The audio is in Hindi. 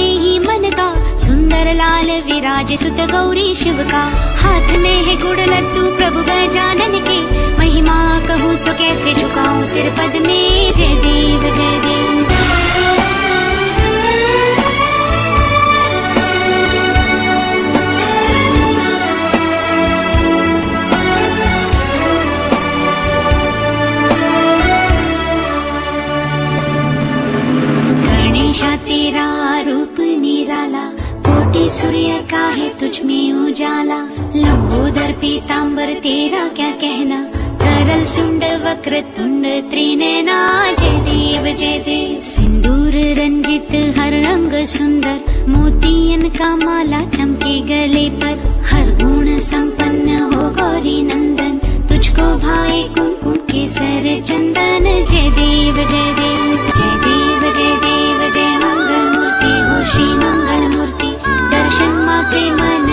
अपने ही मन का, सुंदर लाल विराज सुत गौरी शिव का। हाथ में है गुड़ लड्डू प्रभु गजानन के, महिमा कहूँ तो कैसे झुकाऊं सिर पद में। जय देव जय देव। गणेशा तेरा रूप निराला, कोटि सूर्य का है तुझ में उजाला। लंबोदर पीतांबर तेरा क्या कहना, सरल सुंड वक्र तुंड त्रिनयना। जय देव जय देव। सिंदूर रंजित हर रंग सुंदर, मोतियन का माला चमके गले पर। हर गुण संपन्न हो गौरी नंदन, तुझको भाए कुमकुम केसर चंदन। जय देव जय देव। जय देव जय देव। जय मंगल मूर्ति हो श्री मंगल मूर्ति, दर्शन मात्रे मन